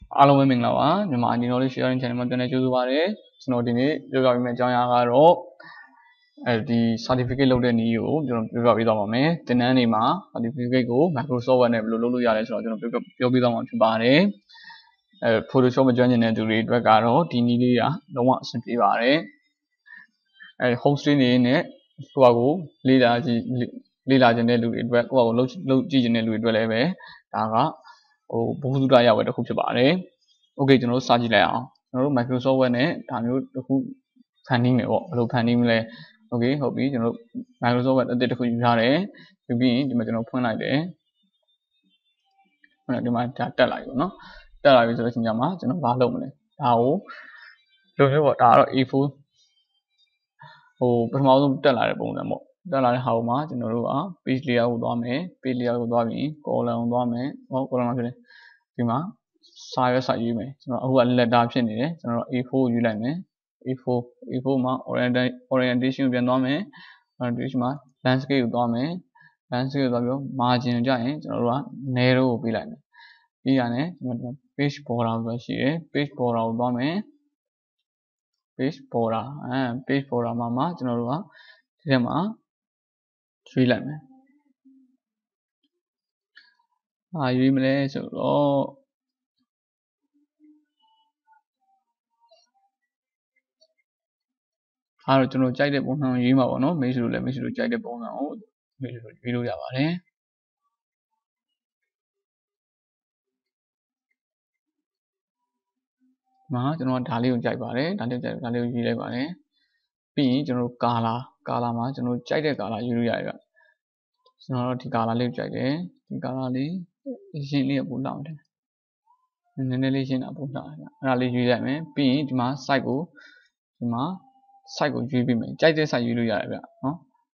အားလုံးပဲမင်္ဂလာပါမြန်မာဒီ knowledge sharing channel မှာပြန်လည်ကြိုဆိုပါရစေကျွန်တော်ဒီနေ့ပြောပြပေးမယ့်အကြောင်းအရာကတော့ဒီ certificate လုပ်တဲ့နည်းကိုကျွန်တော်ပြောပြပေးသွားပါမယ်သင်တန်းတွေမှာ certificate ကို Microsoft Word နဲ့ဘယ်လိုလုပ်လို့ရလဲဆိုတော့ကျွန်တော်ပြောပြသွားမှာဖြစ်ပါတယ်Photoshop မကျွမ်းကျင်တဲ့သူတွေအတွက်ကတော့ဒီနည်းလေးကလုံးဝအဆင်ပြေပါတယ်home screen တွေနဲ့ကိုယ့်ကိုလေ့လာခြင်းတဲ့လူတွေအတွက်ကိုယ့်ကိုလုပ်ကြည့်ခြင်းတဲ့လူတွေအတွက်လည်းပဲဒါကဘုဟုတုတရဝယ်တစ်ခုဖြစ်ပါတယ် Okay ကျွန်တော်တို့စကြည့်လိုက်အောင်ကျွန်တော်တို့ Microsoft Word နဲ့ဒါမျိုးတစ်ခုဖန်တီးမယ်ပေါ့ဘယ်လိုဖန်တီးမလဲ Okay ဟုတ်ပြီကျွန်တော်တို့ Microsoft Word အသစ်တစ်ခုယူထားတယ်ပြီးရင်ဒီမှာကျွန်တော်ဖွင့်လိုက်တယ်ဒီမှာဒါတက်လိုက်ပေါ့နော်တက်လာပြီဆိုတော့ချိန်ကြမှာကျွန်တော်ဘာလုပ်မလဲဒါကိုလိုမျိုးပေါ့ဒါကတော့ A4 ပထမဆုံးတက်လာတဲ့ပုံစံပေါ့တက်လာတဲ့ဟာမှာကျွန်တော်တို့က page layer ကိုသွားမယ် page layer ကိုသွားပြီး column ကိုသွားမယ်column မှာဖြစ်တယ်ဒီမှာစာရွက်စာရေးမယ်ကျွန်တော်အခုက letter ဖြစ်နေတယ်ကျွန်တော် A4 ကိုယူလိုက်မယ် A4 မှာ orientation ကိုပြန်သွားမယ် orientation မှာ landscape ကိုသွားမယ် landscape ကိုသွားပြီးတော့ margin ကိုကြရင်ကျွန်တော်တို့က narrow ကိုပေးလိုက်မယ်ပြီးရတယ်ကျွန်တော် page border ဆိုတာရှိတယ် page border ကိုသွားမယ် page border page border မှာကျွန်တော်တို့ကဒီထဲမှာရွေးလိုက်မယ်ရွေးမလဲဆိုတော့အဲ့တော့ကျွန်တော်ကြိုက်တဲ့ပုံစံကိုရွေးမှာပေါ့နော်မိတ်ဆွေတို့လည်းမိတ်ဆွေတို့ကြိုက်တဲ့ပုံစံကိုမိတ်ဆွေတို့ရွေးလို့ရပါတယ်မှာကျွန်တော်ဒါလေးကိုကြိုက်ပါတယ်ဒါလေးကိုရွေးလိုက်ပါတယ်ပြီးရင်ကျွန်တော်တို့ color မှာကျွန်တော်ကြိုက်တဲ့ color ရွေးလို့ရတယ်ကျွန်တော်တို့ဒီ color လေးကိုကြိုက်တယ်ဒီ color လေးရှင်းလေးပို့လောက်တယ်နည်းနည်းလေးရှင်းတာပို့လောက်တယ်အဲ့ဒါလေးရွေးလိုက်မယ်ပြီးရင်ဒီမှာ site ကိုရွေးပြီးမယ်ကြိုက်တဲ့ site ရွေးလို့ရတယ်ဗျနော်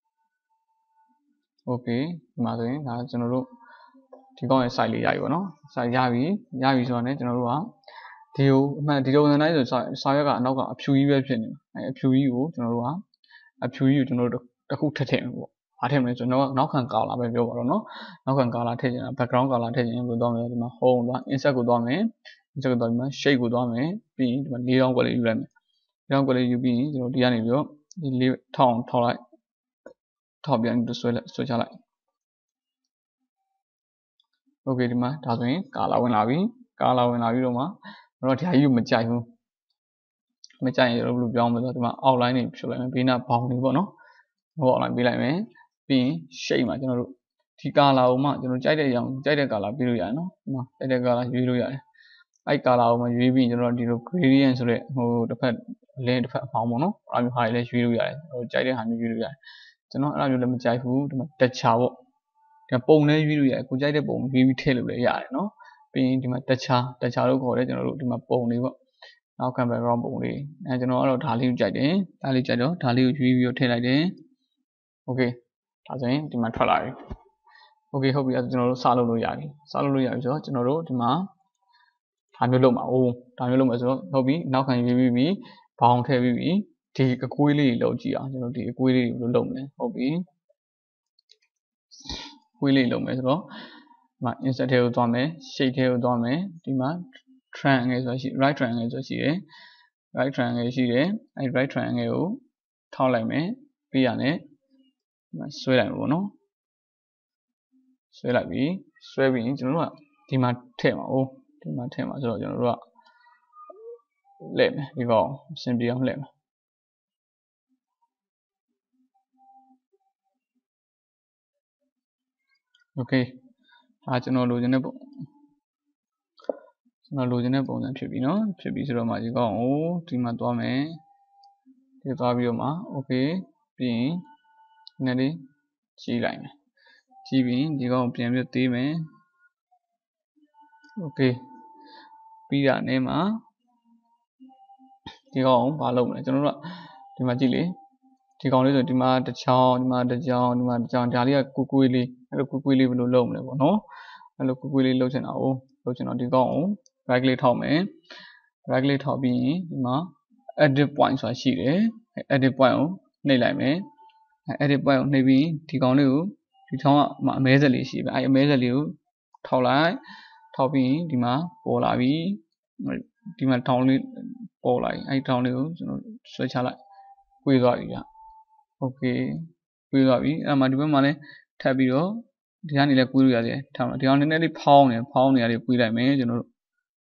Okay ဒီမှာဆိုရင်ဒါကျွန်တော်တို့ဒီကောင်းရဲ့ site လေးရပြီပေါ့နော် site ရပြီဆိုတော့ねကျွန်တော်တို့ကဒီကိုအမှန်ဒီလိုဝင်တိုင်းဆိုစာရွက်ကအနောက်ကအဖြူကြီးပဲဖြစ်နေတယ်အဖြူကြီးကိုကျွန်တော်တို့တစ်ခုထည့်မယ်ပေါ့ဘာထည့်မလဲဆိုတော့နောက်ခံ color ပဲပြောပါတော့နော်နောက်ခံ color ထည့်ချင်တာ background color ထည့်ချင်ရင်ဘယ်လိုသွားမလဲဒီမှာ home သွား insert ကိုသွားမယ် insert ကိုသွားပြီးမှ shape ကိုသွားမယ်ပြီးရင်ဒီမှာ၄တောင်းကွက်လေးယူလိုက်မယ်၄တောင်းကွက်လေးယူပြီးရင်ကျွန်တော်ဒီကနေပြီးတော့ဒီလေးထောက်လိုက်ထောက်ပြန်ပြီးဆွဲချလိုက် Okay ဒီမှာဒါဆိုရင် color ဝင်လာပြီတော့မှကျွန်တော်ဒီဟာကြီးကိုမကြိုက်ဘူးမကြိုက်ရင်ဘယ်လိုပြောင်းမလဲဆိုတော့ဒီမှာ outline တွေဖြုတ်လိုက်မယ်ဘေးနားဘောင်တွေပေါ့နော်ဘောင် outline ပေးလိုက်မယ်ပြီးရင် shape မှာကျွန်တော်တို့ဒီ color ကိုမှကျွန်တော်ကြိုက်တဲ့အကြောင်းကြိုက်တဲ့ color ပေးလို့ရတယ်နော်ဒီမှာကြိုက်တဲ့ color ရွေးလို့ရတယ်အဲ့ color ကိုမှရွေးပြီးကျွန်တော်ဒီလို gradient ဆိုတဲ့တစ်ဖက်လင်းတစ်ဖက်အဖောင်းပေါ့နော်အဲ့လိုဟာတွေလည်းရွေးလို့ရတယ်ကြိုက်တဲ့ဟာမျိုးရွေးလို့ရတယ်ကျွန်တော်အဲ့လိုမျိုးလည်းမကြိုက်ဘူးဒီမှာ texture ပေါ့ဒီပုံနဲ့ရွေးလို့ရတယ်ကိုကြိုက်တဲ့ပုံရွေးပြီးထည့်လို့လည်းရတယ်နော်ပြီးရင်ဒီမှာ texture လို့ခေါ်တယ်ကျွန်တော်တို့ဒီမှာပုံတွေပေါ့နောက်ခံ background ပုံလေးကျွန်တော်ကတော့ဒါလေးကိုကြိုက်တယ်ဒါလေးကြိုက်တော့ဒါလေးကိုရွေးပြီးတော့ထည့်လိုက်တယ် Okay ဒါဆိုရင်ဒီမှာထွက်လာပြီ Okay ဟုတ်ပြီအဲ့ကျွန်တော်တို့စလုပ်လို့ရပြီဆိုတော့ကျွန်တော်တို့ဒီမှာဒါမျိုးလုပ်မှာဒါမျိုးလုပ်မယ်ဆိုတော့ဟုတ်ပြီနောက်ခံရွေးပြီးဘောင်ထည့်ပြီးဒီအကွေးလေးတွေလုပ်ကြည့်အောင်ကျွန်တော်ဒီအကွေးလေးတွေဘယ်လိုလုပ်မလဲဟုတ်ပြီအကွေးလေးလုပ်မယ်ဆိုတော့ဒီမှာ insert ထဲကိုသွားမယ် shape ထဲကိုသွားမယ်ဒီမှာ triangle ဆိုတာရှိ right triangle ဆိုတာရှိတယ် right triangle ရှိတယ်အဲ့ right triangle ကိုထောက်လိုက်မယ်ပြီးရတယ်ဒီမှာဆွဲလိုက်မယ်ပေါ့နော်ဆွဲလိုက်ပြီဆွဲပြီးရင်ကျွန်တော်တို့ကဒီမှာထည့်မှာဒီမှာထည့်မှာဆိုတော့ကျွန်တော်တို့ကလှည့်မယ်ဒီကောင်အဆင်ပြေအောင်လှည့်မယ်Okay ဒါကျွန်တော်လိုချင်တဲ့ပုံစံဖြစ်ပြီနော်ဖြစ်ပြီဆိုတော့မှဒီကောင်ကိုဒီမှာသွားမယ်ဒီသွားပြီးတော့မှ Okay ပြီးရင်နည်းနည်းကြီးလိုက်မယ်ကြီးပြီးဒီကောင်ကိုပြန်ပြီးသေးမယ် Okay ပြီးတာနဲ့မှဒီကောင်ကိုဘာလုပ်မလဲကျွန်တော်တို့ကဒီမှာကြည့်လေဒီကောင်လေးဆိုဒီမှာတစ်ချောင်းဒီမှာတစ်ချောင်းဒါလေးကကွေးလေးအဲ့လိုကွေးလေးဘယ်လိုလုပ်မလဲပေါ့နော်အဲ့လိုကွေးလေးလုပ်ချင်တာဒီကောင်ကို right click ထောက်မယ် right click ထောက်ပြီးရင်ဒီမှာ edit point ဆိုတာရှိတယ် edit point ကိုနှိပ်လိုက်မယ် edit point ကိုနှိပ်ပြီးဒီကောင်လေးကိုဒီချောင်းကအမဲဆက်လေးရှိပြီအဲ့အမဲဆက်လေးကိုထောက်ပြီးဒီမှာပေါ်လာပြီဒီမှာထောင်လေးပေါ်လာပြီထောင်လေးကိုကျွန်တော်ဆွဲချလိုက်ကွေးသွားပြီဗျโอเคကွေးသွားပြီအဲ့မှာဒီဘက်မှာလည်းထပ်ပြီးတော့ဒီကနေလည်းကွေးလို့ရတယ်ထားမှာဒီကောင်နည်းနည်းလေးဖောင်းနေရတယ်ကွေးလိုက်မယ်ကျွန်တော်တို့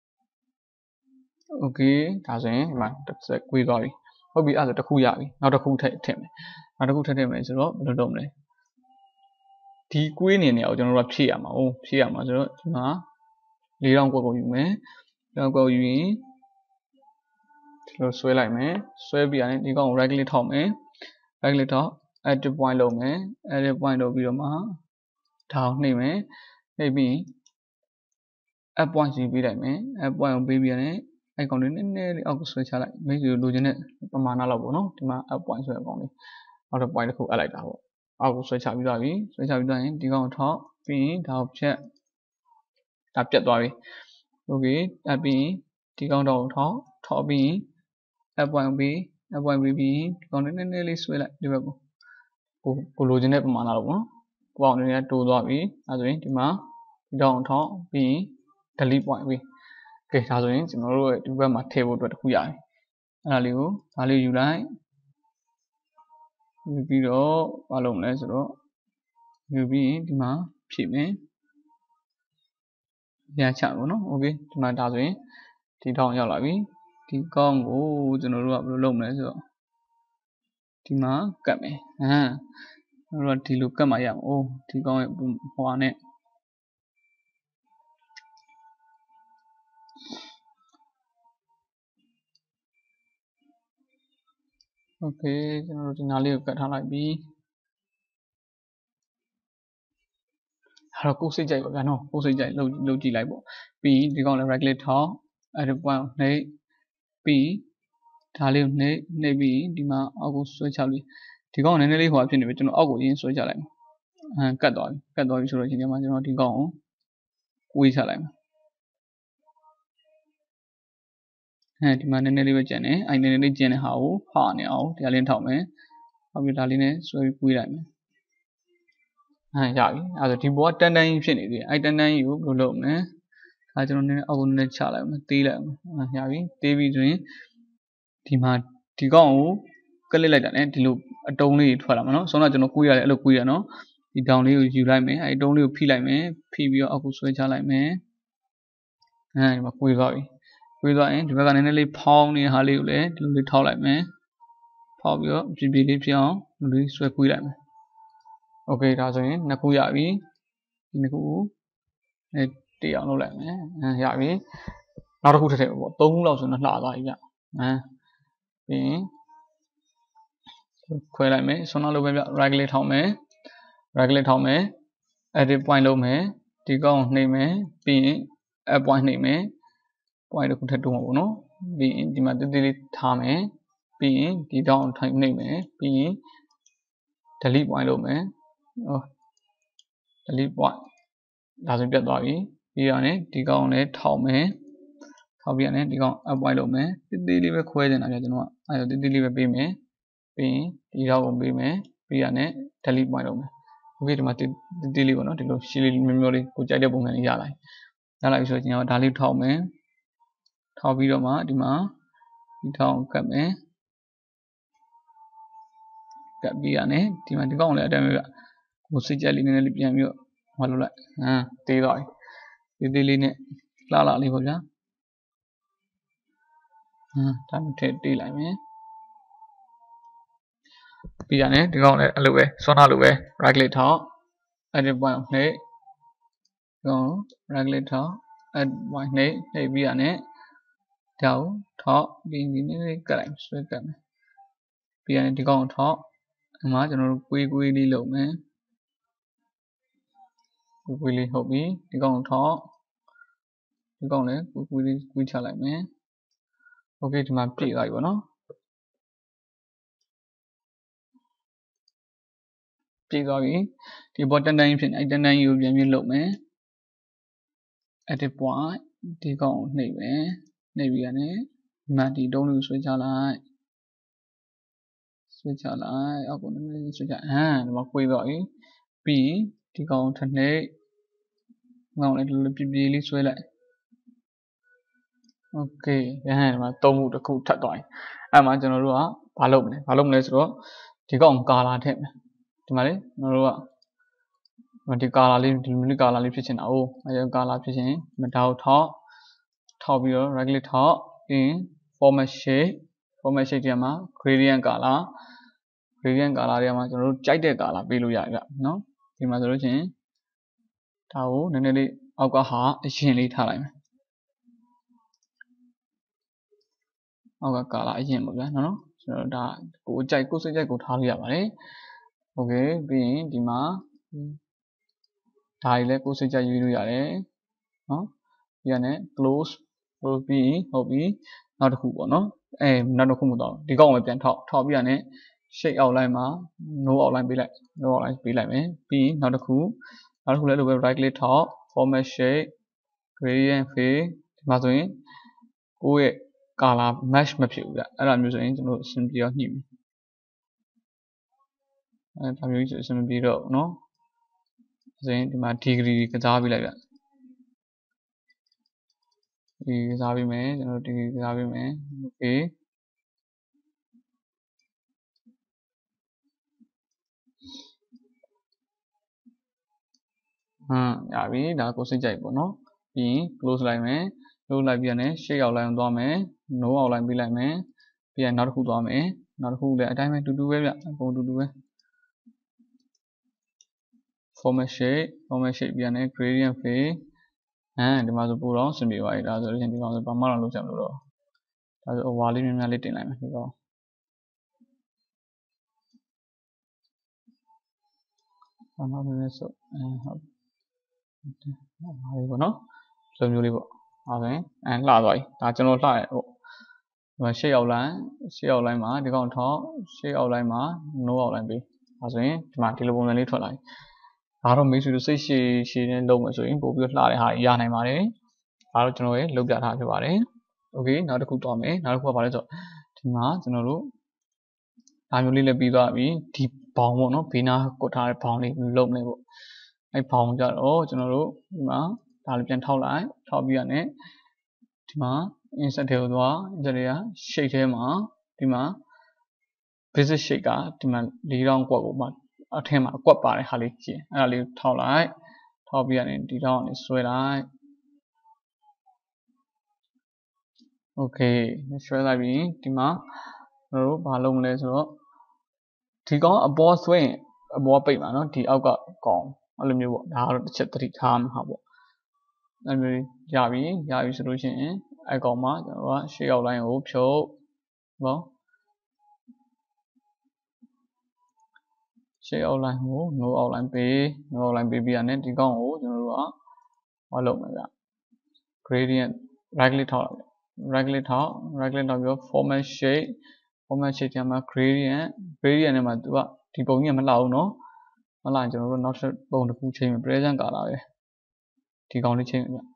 โอเคဒါဆိုရင်ဒီမှာတစ်ဆက်ကွေးသွားပြီဟုတ်ပြီအဲ့ဒါဆိုတစ်ခုရပြီနောက်တစ်ခုထည့်မယ်နောက်တစ်ခုထည့်မယ်ဆိုတော့ဘယ်လိုလုပ်မလဲဒီကွေးနေအောင်ကျွန်တော်တို့ကဖြည့်ရမှာဖြည့်ရမှာဆိုတော့ဒီမှာ4000ကွက်ကိုယူမယ်4000ကွက်ယူရင်ဒီလိုဆွဲလိုက်မယ်ဆွဲပြီးရင်ဒီကောင်ကို right click ထောက်မယ် right click ထောက် edit point လုပ်မယ် edit point လုပ်ပြီးတော့မှဒါကိုနှိပ်မယ်နှိပ်ပြီး add point စီပေးလိုက်မယ် add point ကိုပေးပြီးရင်အဲ့ကောင်လေးနည်းနည်းလေးအောက်ကိုဆွဲချလိုက်မိတ်ဆွေလိုချင်တဲ့ပမာဏလောက်ပေါ့နော်ဒီမှာ add point ဆိုတဲ့အကောင်လေးနောက်တစ် point တစ်ခုအပ်လိုက်တာပေါ့အောက်ကိုဆွဲချပြီးသွားပြီဆွဲချပြီးသွားရင်ဒီကောင်ကိုထောက်ပြီးရင်ဒါကိုဖြတ်ဒါပြတ်သွားပြီ okay အဲ့ပြီးဒီကောင်တော့ထောက်ပြီး add point ပေး add point ပေးပြီးဒီကောင်လေးနည်းနည်းလေးဆွဲလိုက်ဒီဘက်ကိုလိုချင်တဲ့ပမာဏလောက်ပေါ့နော်ကိုအောင်နေရတိုးသွားပြီအဲဆိုရင်ဒီမှာဒီတော့ထောက်ပြီး delete point ပြီကဲဒါဆိုရင်ကျွန်တော်တို့ဒီဘက်မှာထည့်ဖို့အတွက်တစ်ခုရတယ်အဲ့ဒါလေးကိုဒါလေးယူလိုက်ယူပြီးတော့မလုပ်မလဲဆိုတော့ယူပြီးဒီမှာဖြည့်မယ်ညချပေါ့နော်โอเคဒီမှာဒါဆိုရင်ဒီထောင်ရောက်လာပြီဒီကောင်းကိုကျွန်တော်တို့ကဘယ်လိုလုပ်မလဲဆိုတော့ဒီမှာကတ်မယ်ကျွန်တော်တို့ဒီလိုကတ်မှရအောင်ဒီကောင်းရဲ့ဟိုဟာနဲ့โอเคကျွန်တော်တို့ဒီနားလေးကိုကတ်ထားလိုက်ပြီအဲ့တော့ကိုယ်စိတ်ကြိုက်ပါဗျာနော်ကိုယ်စိတ်ကြိုက်လုပ်ကြည့်လိုက်ပေါ့ပြီးဒီကောင်လည်း right click ထောက် edit point နှိပ်ပြီးဒါလေးကိုနှိပ်ပြီးဒီမှာအောက်ကိုဆွဲချလို့ဒီကောင်နည်းနည်းလေးဟိုဖြစ်နေပြီကျွန်တော်အောက်ကိုရင်းဆွဲချလိုက်မယ်ကတ်သွားပြီဆိုတော့ဒီမှာကျွန်တော်ဒီကောင်ကိုကွေးချလိုက်မယ်ဒီမှာနည်းနည်းလေးပဲကျန်တယ်အဲ့နည်းနည်းလေးကျန်တဲ့ဟာကိုဟာနေအောင်ဒီဟာလေးထောက်မယ်နောက်ပြီးဒါလေးနဲ့ဆွဲပြီးကွေးလိုက်မယ်ရပြီအဲ့ဒါဒီဘောကတန်းတန်းကြီးဖြစ်နေသေးတယ်အဲ့တန်းတန်းကြီးကိုဘယ်လိုလုပ်မလဲဒါကျွန်တော်နည်းနည်းအောက်ကိုနည်းနည်းချလိုက်မယ်သေးလိုက်အောင်ရပြီသေးပြီဆိုရင်ဒီမှာဒီကောင်ကိုကလစ်လိုက်တာ ਨੇ ဒီလိုအတုံးလေးထွက်လာမှာနော်ဆောင်းတော့ကျွန်တော်ကွေးရတယ်အဲ့လိုကွေးရနော်ဒီတောင်လေးကိုယူလိုက်မယ်အဲ့တုံးလေးကိုဖိလိုက်မယ်ဖိပြီးတော့အောက်ကိုဆွဲချလိုက်မယ်ဒီမှာကွေးသွားပြီကွေးသွားရင်ဒီဘက်ကနည်းနည်းလေးဖောင်းနေတဲ့ဟာလေးကိုလည်းဒီလိုလေးထောက်လိုက်မယ်ဖောက်ပြီးတော့ပြပြလေးဖြစ်အောင်ဒီလိုဆွဲကွေးလိုက်မယ်โอเคဒါဆိုရင်နှစ်ခုရပြီဒီနှစ်ခုကိုတေးအောင်လုပ်လိုက်မယ်ရပြီနောက်တစ်ခုထည့်ပေါ့သုံးခုလောက်ဆိုတော့လှသွားပြီဗျပြီးရင်ခွဲလိုက်မယ်ဆွမ်းနာလုပ်ပဲဗျ right click ထောက်မယ် right click ထောက်မယ် edit point လုပ်မယ်ဒီကောင်နှိပ်မယ်ပြီးရင် add point နှိပ်မယ် point တစ်ခုထပ်တိုးမှာပေါ့နော်ပြီးရင်ဒီမှာတိတိလေးထားမယ်ပြီးရင်ဒီတောင်းထိုင်နှိပ်မယ်ပြီးရင် delete point လုပ်မယ်delete point ဒါဆိုပြတ်သွားပြီပြီးတော့ ਨੇ ဒီကောင်လည်းထောက်မယ်ထောက်ပြီးရင်ဒီကောင် add point လုပ်မယ်တိတိလေးပဲခွဲနေတာပြကျွန်တော်ကအဲ့တော့တိတိလေးပဲပေးမယ်ပြီးရင်ဒီတော့ကိုပေးမယ်ပြီးရနဲ့ delete point လုပ်မယ်โอเคဒီမှာတိတိလေးပေါ့နော်ဒီလိုရှင်းလေးမျိုးမျိုးလေးကိုကြိုက်တဲ့ပုံစံလေးရလိုက်ပြီဆိုတော့ကျွန်တော်ဒါလေးထောက်မယ်ထောက်ပြီးတော့မှဒီမှာဒီထောက်ကတ်မယ်ကတ်ပြီးရနဲ့ဒီမှာဒီကောင်လည်းအတိုင်းပဲကိုစိတ်ကြက်လေးနည်းနည်းလေးပြန်ပြီးတော့ဟောလုပ်လိုက်တေးသွားပြီတေးလေးနဲ့လှလှလေးပေါ့ဗျာဒါမှထည့်တေးလိုက်မယ်ပြီးရတယ်ဒီကောင်လည်းအဲ့လိုပဲဆွမ်းထားလို့ပဲ right click ထောက် edit point နှိပ်ဒီကောင် right click ထောက် edit point နှိပ်ပြီးရတယ်ဒါကိုထောက်ပြီးနည်းနည်းလေးကတ်လိုက်ဆွဲကတ်မယ်ပြီးရတယ်ဒီကောင်ထောက်ဒီမှာကျွန်တော်တို့ကွေးလေးလုပ်မယ်ကွေးလေးဟုတ်ပြီဒီကောင်ထောက်ဒီကောင်လည်းကွေးလေးကွေးချလိုက်မယ်โอเคဒီမှာပြည့်သွားပြီပေါ့နော်ပြည့်သွားပြီဒီဘောတန်တန်ကြီးဖြစ်နေအဲ့တန်တန်ကြီးကိုပြန်ပြီးလုပ်မယ် edit point ဒီကောင်ကိုနှိပ်မယ်နှိပ်ပြီးရတယ်ဒီမှာဒီတုံးလေးကိုဆွဲချလိုက်အောက်ကိုနည်းနည်းဆွဲချဒီမှာကွေးသွားပြီပြီးဒီကောင်ထနှိပ်ငောင်းလေးဒီလိုပြပြလေးဆွဲလိုက် okay ရဟန်းဒီမှာသုံးခုတစ်ခုထပ်သွားရင်အဲ့မှာကျွန်တော်တို့ကဘာလုပ်မလဲဆိုတော့ဒီကောင်ကာလာထည့်မယ်ဒီမှာလေကျွန်တော်တို့ကဒီကာလာလေးဒီမိနစ်ကာလာလေးဖြစ်ချင်တာ哦အဲကာလာဖြစ်ချင်မတောက်ထောက်ပြီးတော့ right click ထောက်ပြီးရင် format shape ဒီမှာ gradient color တွေမှာကျွန်တော်တို့ကြိုက်တဲ့ color ပေးလို့ရတယ်ဗျနော်ဒီမှာဆိုလို့ချင်းဒါကိုနည်းနည်းလေးအောက်ကဟာအရင်လေးထားလိုက်မယ်အောက်က color အရင်ပေါ့ဗျာနော်ကျွန်တော်ဒါကိုစိတ်ကြိုက်ကိုထားလို့ရပါတယ် okay ပြီးရင်ဒီမှာဒါကြီးလည်းကိုစိတ်ကြိုက်ရွေးလို့ရတယ်နော်ပြီးရတယ် close ပြီးဟုတ်ပြီနောက်တစ်ခုပေါ့နော်နောက်တစ်ခုမတော့ဒီကောင်ပဲပြန်ထောက်ပြီးရတယ် shape outline မှာ no outline ပေးလိုက်မယ်ပြီးရင်နောက်တစ်ခုလည်းလိုပဲ right click ထောက် format shape gradient fill ဒီမှာဆိုရင်ကိုယ့်ရဲ့ color match မဖြစ်ဘူးဗျအဲ့ဒါမျိုးဆိုရင်ကျွန်တော်အဆင်ပြေတော့ညှိမယ်ဒါမျိုးဆိုအဆင်မပြေတော့เนาะဆိုရင်ဒီမှာ degree ကစားပေးလိုက်ဗျဒီကစားပေးမယ်ကျွန်တော် degree ကစားပေးမယ် okay ရပြီဒါကိုစိတ်ကြိုက်ပေါ့နော်ပြီးရင် close လိုက်မယ် close လိုက်ပြီးရင် shape outline သွားမယ် no outline ပေးလိုက်မယ်ပြီးရင်နောက်တစ်ခုသွားမယ်နောက်တစ်ခုလည်းအတိုင်းပဲတူတူပဲဗျအကုန်တူတူပဲ format shape ပြီးရင် gradient fill ဒီမှာဆိုပို့တော့ဆင်ပြေပါပြီဒါဆိုရင်ဒီကောင်ဆိုဘာမှတော့လုပ်ချက်မလို့တော့ဒါဆို over လေးများလေးတင်လိုက်မယ်ဒီကောင်ဘာမှမလုပ်ဆိုဟုတ်ပါပေါ့နော်လိုမျိုးလေးပေါ့ဒါဆိုရင်လှသွားပြီဒါကျွန်တော်လှရပေါ့ဒီမှာရှေ့outline မှာဒီကောင်ထောက်ရှေ့ outline မှာ no outline ပေးဒါဆိုရင်ဒီမှာဒီလိုပုံစံလေးထွက်လာပြီဒါတော့မိတ်ဆွေတို့စိတ်ရှည်နဲ့လုပ်မယ်ဆိုရင်ပို့ပြီးလှတဲ့ဟာရနိုင်ပါတယ်ဒါတော့ကျွန်တော်ရဲ့လုပ်ပြထားဖြစ်ပါတယ် okay နောက်တစ်ခုသွားမယ်နောက်တစ်ခုကဘာလဲဆိုတော့ဒီမှာကျွန်တော်တို့ဒါမျိုးလေးလည်းပြီးသွားပြီဒီဘောင်ပေါ့နော်ဘေးနားကွတ်ထားတဲ့ဘောင်လေးလုပ်မယ်ပေါ့အဲ့ဘောင်ကြတော့ကျွန်တော်တို့ဒီမှာဒါလေးပြန်ထောက်ပြီးရနဲ့ဒီမှာ insert ထဲကိုသွား insert တွေက shape ထဲမှာဒီမှာ basic shape ကဒီမှာ၄တောင်းကွက်ကိုမှအထက်မှာအကွက်ပါတဲ့ဟာလေးကြည့်အဲ့ဒါလေးထောက်ပြီးရနဲ့ဒီတောင်းကနေဆွဲလိုက် okay ဆွဲလိုက်ပြီးဒီမှာကျွန်တော်တို့ဘာလုပ်မလဲဆိုတော့ဒီကောင်အပေါ်ဆွဲရင်အပေါ်ပိတ်မှာနော်ဒီအောက်ကကောင်အဲ့လိုမျိုးပေါ့ဒါကတော့တစ်ချက်သတိထားမှာပေါ့အဲ့လိုမျိုးရပြီဆိုလို့ရှိရင်အဲ့ကောင်မှာကျွန်တော်ကရှေ့အောက်လိုင်းကိုဖြုတ်ပေါ့ရှေ့အောက်လိုင်းကို no outline ပေးပြီးရတယ်ဒီကောင်ကိုကျွန်တော်တို့ကဟောလုပ်မယ်ဗျ gradient right click ထောက်ပြီးတော့ format shape ထဲမှာ gradient ထဲမှာသူကဒီပုံကြီးကမလှဘူးเนาะမလှရင်ကျွန်တော်တို့နောက်တစ်ပုံတစ်ခုချိန်မယ် present color ပဲဒီကောင်လေးချိန်မယ်ဗျ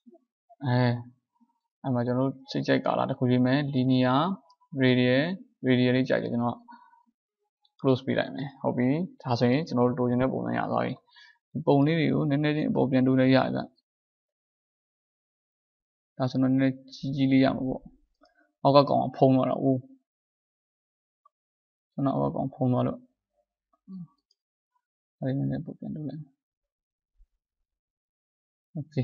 အဲ့မှာကျွန်တော်တို့စိတ်ကြိုက် color တစ်ခုရေးမယ် linear radial လေးကြိုက်တယ်ကျွန်တော် close ပေးလိုက်မယ်ဟုတ်ပြီဒါဆိုရင်ကျွန်တော်တို့လိုချင်တဲ့ပုံစံရသွားပြီဒီပုံလေးတွေကိုနည်းနည်းချင်းအပေါ်ပြန်တိုးလိုက်ရဗျဒါဆိုတော့နည်းနည်းကြီးလေးရမှာပေါ့အောက်ကကောင်ဖုံးသွားတော့ဦးကျွန်တော်အောက်ကကောင်ဖုံးသွားလို့အဲ့ဒီနည်းနည်းပုံပြန်တိုးလိုက်โอเค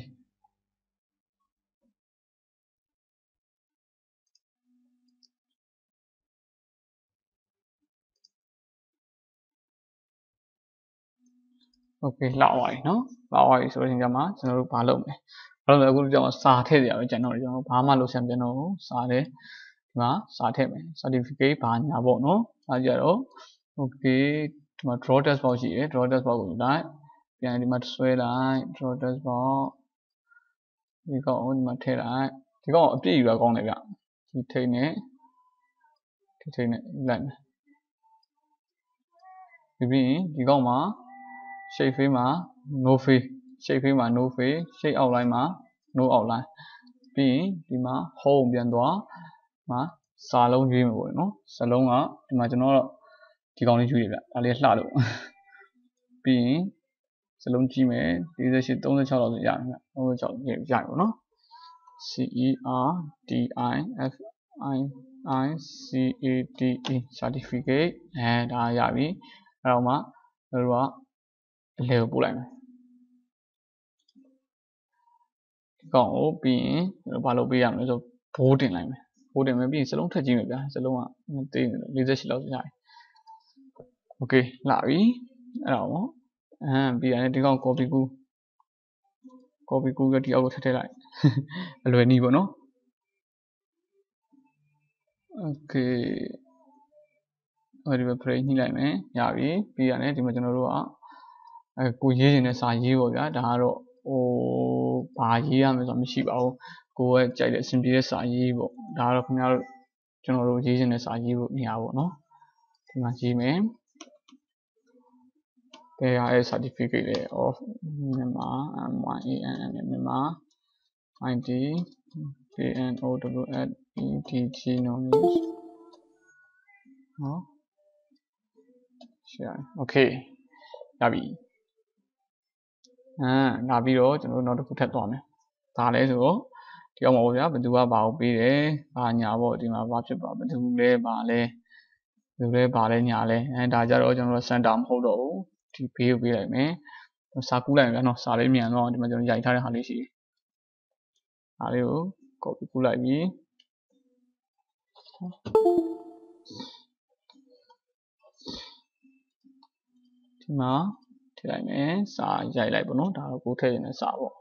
โอเคလောက်သွားပြီเนาะလောက်သွားပြီဆိုတော့ဒီကမှာကျွန်တော်တို့ဘာလုပ်မလဲအခုကြောင်စာထည့်ရအောင်ကျွန်တော်ဘာမှလုပ်ဆောင်ပြန်တော့စာထဲဒီမှာစာထည့်မယ် certificate ဘာညာပေါ့เนาะအဲကြတော့ okay ဒီမှာ draw text box ရှိတယ် draw text box ကိုလိုက်ပြန်ဒီမှာဆွဲလိုက် draw text box ဒီကောင်ဒီမှာထည့်လိုက်ဒီကောင်အပြည့်ယူရကောင်းတယ်ဗျဒီထိတ်နဲ့လိုက်မယ်ပြီးရင်ဒီကောင်မှာ shape fill မှာ no fill shape outline မှာ no outline ပြီးရင်ဒီမှာ home ပြန်သွားမှာစာလုံးရွေးမှာပေါ့နော်စာလုံးကဒီမှာကျွန်တော်တော့ဒီကောင်လေးရွေးတယ်ဗျဒါလေးလှလို့ပြီးရင်စာလုံးကြည့်မယ်48 36လောက်ဆိုရမယ်ဗျ36ရပြီပေါ့နော် certificate certificate ဒါရပြီအဲ့တော့မှတို့ကအလဲကိုပို့လိုက်မယ်ဒီကောင်ကိုပြီးရင်တို့ဘာလုပ်ပေးရမလဲဆိုဘိုးတင်လိုက်မယ်ဘိုးတင်မယ်ပြီးရင်စလုံးထက်ကြည့်မယ်ဗျာစလုံးက48လောက်ရတယ်โอเคလာပြီအဲ့တော့ပေါ့ပြီးရတယ်ဒီကောင် copy ကူကဒီအောက်ကိုထည့်လိုက်အလွယ်နီးပေါ့နော်โอเคဒီဘက် frame ညှိလိုက်မယ်ရပြီပြီးရတယ်ဒီမှာကျွန်တော်တို့ကကိုရေးနေတဲ့စာရေးပေါ့ဗျာဒါကတော့ဘာရေးရမလဲဆိုတာမရှိပါဘူးကိုယ်ကကြိုက်တဲ့အဆင်ပြေတဲ့စာရေးပေါ့ဒါကတော့ခင်ဗျားတို့ကျွန်တော်တို့ရေးနေတဲ့စာရေးဖို့နေရာပေါ့နော်ဒီမှာရေးမယ်There is certificate of Myanmar Myanmar ID KNOWLEDG knowledge နော်share okay ရပြီလာပြီးတော့ကျွန်တော်တို့နောက်တစ်ခုထပ်သွားမယ်ဒါလဲဆိုတော့ဒီအောင်ပါဗျာဘယ်သူကဘာကိုပေးတယ်ဘာညာပေါ့ဒီမှာဘာဖြစ်ပါဘယ်သူလဲဘာလဲဘယ်သူလဲဘာလဲညာလဲဒါကြတော့ကျွန်တော်တို့စင်တာမဟုတ်တော့ဘူးဒီဘေးကိုပေးလိုက်မယ်စာကူးလိုက်မယ်ဗျာနော်စာလေးမြန်တော့ဒီမှာကျွန်တော်ရိုက်ထားတဲ့ဟာလေးရှိတယ်ဒါလေးကို copy ကူးလိုက်ပြီဒီမှာထည့်လိုက်မယ်စာရိုက်လိုက်ပေါ့နော်ဒါတော့ကိုထည့်ရတဲ့စာပေါ့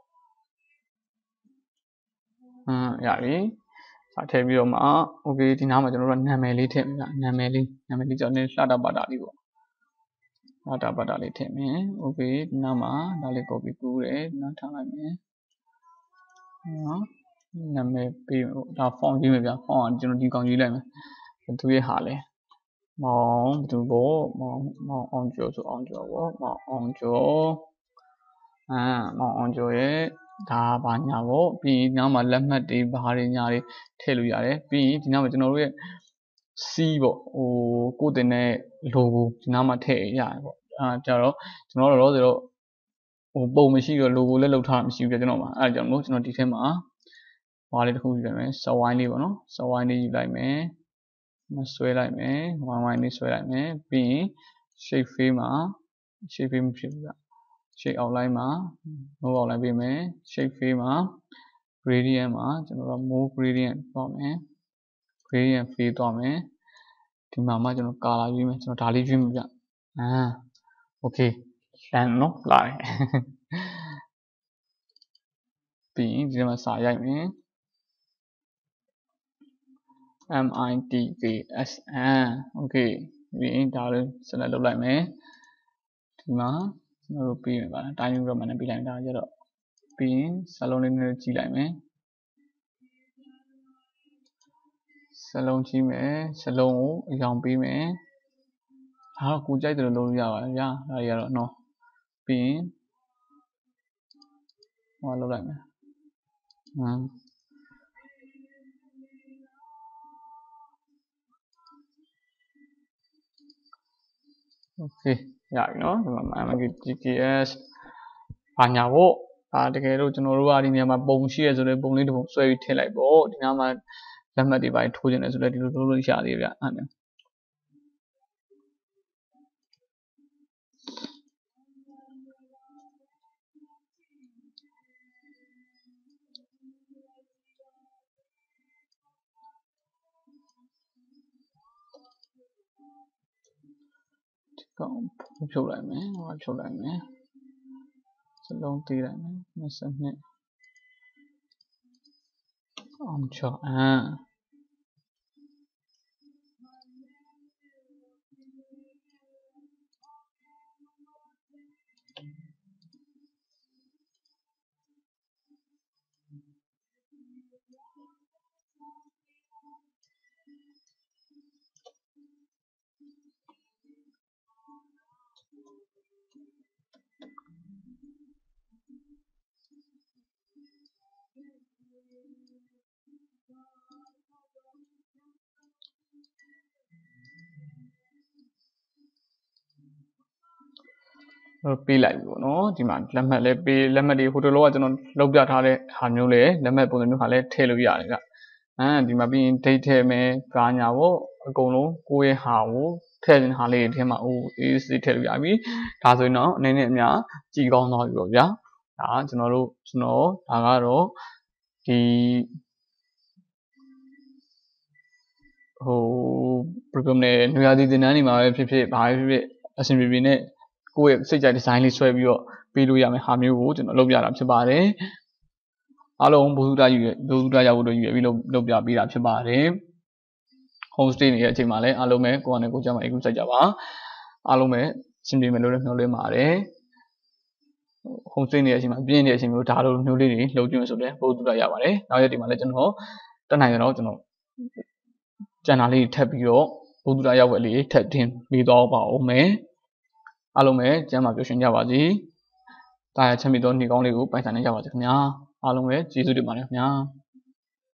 ရပြီစာထည့်ပြီးတော့မှ okay ဒီနားမှာကျွန်တော်တို့နာမည်လေးထည့်မယ်နာမည်လေးကြောင့်လှတာပါတာလေးပေါ့လှတာပါတာလေးထည့်မယ် okay ဒီနားမှာဒါလေး copy ကူးတယ်နားထားလိုက်မယ်နော်နာမည်ပေးဒါ font ရေးမယ်ဗျာ font ကကျွန်တော်ဒီကောင်ရေးလိုက်မယ်ဘယ်သူရဲ့ဟာလဲမောင်ဘယ်သူပေါ့မောင်အောင်ကျော်ဆိုအောင်ကျော်ပေါ့မောင်အောင်ကျော်မောင်အောင်ကျော်ရဲ့ဒါဘာညာပေါ့ပြီးရင်နောက်မှာလက်မှတ်တွေဘာတွေညာတွေထည့်လို့ရတယ်ပြီးရင်ဒီနောက်မှာကျွန်တော်တို့ရဲ့ C ပေါ့ကိုတင်တဲ့ logo ဒီနောက်မှာထည့်ရတယ်ပေါ့ကြတော့ကျွန်တော်တို့တော့ပုံမရှိတော့ logo လည်းလောက်ထားမရှိဘူးပြကျွန်တော်မှာအဲ့ဒါကြောင့်မို့ကျွန်တော်ဒီထဲမှာဘာလေးတစ်ခုယူလိုက်မယ်စဝိုင်းလေးပေါ့နော်စဝိုင်းလေးယူလိုက်မယ်ဆွဲလိုက်မယ်ဝိုင်းလေးဆွဲလိုက်မယ်ပြီးရင် shape face မှာ shape face မဖြစ်ဘူးဗျ shape outline မှာ move outline ပေးမယ် shape face မှာ gradient မှာကျွန်တော်တို့ move gradient သွားမယ် gradient face သွားမယ်ဒီမှာမှကျွန်တော် color ရွေးမယ်ကျွန်တော်ဒါလေးရွေးမှာဗျokay လမ်းနော်လာတယ်ပြီးရင်ဒီမှာစာရိုက်မယ်MITKSN okay ပြီးရင်ဒါလေး select လုပ်လိုက်မယ်ဒီမှာကျွန်တော်တို့ပြီးမယ်ပါတိုင်းယူတော့မှလည်းပြီးလိုက်တာကြတော့ပြီးရင်စာလုံးလေးနဲ့ကြည့်လိုက်မယ်စာလုံးကြည့်မယ်စာလုံးကိုအယောင်ပေးမယ်ဒါတော့ကိုကြိုက်တယ်လို့လုပ်လို့ရပါတယ်ဗျာဒါတွေကတော့နော်ပြီးရင်ဟောလုပ်လိုက်မယ်okay ရပြီနော်ဒီမှာ MGTS ဘာညာပေါ့တကယ်လို့ကျွန်တော်တို့ကဒီနေရာမှာပုံရှိရဆိုတော့ပုံလေးတစ်ပုံဆွဲပြီးထည့်လိုက်ပေါ့ဒီနားမှာလက်မှတ်တွေပါထိုးခြင်းလဲဆိုတော့ဒီလိုလုပ်လို့ရသေးဗျအဲ့ဒါဒီကောင်ဖြုတ်လိုက်မယ်ဖြုတ်လိုက်မယ်စလုံးသေးလိုက်မယ်22အောင်ချောပေးလိုက်ပြီပေါ့နော်ဒီမှာလက်မှတ်လည်းပေးလက်မှတ်တွေဟိုတလောကကျွန်တော်လုပ်ပြထားတဲ့ဟာမျိုးလေလက်မှတ်ပုံစံမျိုးဟာလည်းထည့်လို့ရတယ်ဗျဒီမှာပြီးရင် date ထည့်မယ်ဘာညာပေါ့အကုန်လုံးကိုယ့်ရဲ့ဟာကိုထည့်တဲ့ဟာလေးတွေထဲမှာအေးစစ်ထည့်လို့ရပြီဒါဆိုရင်တော့အနေနဲ့အများကြည်ကောင်းသွားပြီပေါ့ဗျာဒါကျွန်တော်ဒါကတော့ဒီဘယ်လိုပြောမလဲနွေရာသီသင်တန်းတွေမှာပဲဖြစ်ဖြစ်ဘာပဲဖြစ်ဖြစ်အဆင်ပြေပြေနဲ့ကိုယ့်ရဲ့စိတ်ကြိုက်ဒီဇိုင်းလေးဆွဲပြီးတော့ပေးလို့ရမယ်ဟာမျိုးကိုကျွန်တော်လုပ်ပြတာဖြစ်ပါတယ်အားလုံးဘုသူတရရောက်ဖို့ရည်ရွယ်ပြီးလုပ်ပြပေးတာဖြစ်ပါတယ် home stay နေတဲ့အချိန်မှာလည်းအားလုံးပဲကိုယ့်အနေကိုယ်ကြမှာ group စိုက်ကြပါအားလုံးပဲအဆင်ပြေမယ်လို့လည်းမျှော်လင့်ပါတယ် home stay နေတဲ့အချိန်မှာပြင်းနေတဲ့အချိန်မျိုးဒါလိုမျိုးလေးတွေလုပ်ကြည့်မယ်ဆိုလည်းဘုသူတရပါတယ်နောက်ရက်ဒီမှာလည်းကျွန်တော်တက်နိုင်တော့ကျွန်တော်ကျန်တာလေးထပ်ပြီးတော့ဘုသူတရောက်ွက်လေးထပ်တင်ပြီးတော့ပါဦးမယ်အားလုံးပဲကျမ်းမာပျော်ရွှင်ကြပါစေတာယာချမ်းမြေ့သောနေ့ကောင်းလေးကိုပိုင်ဆိုင်နိုင်ကြပါစေခင်ဗျာအားလုံးပဲကျေးဇူးတင်ပါတယ်ခင်ဗျာ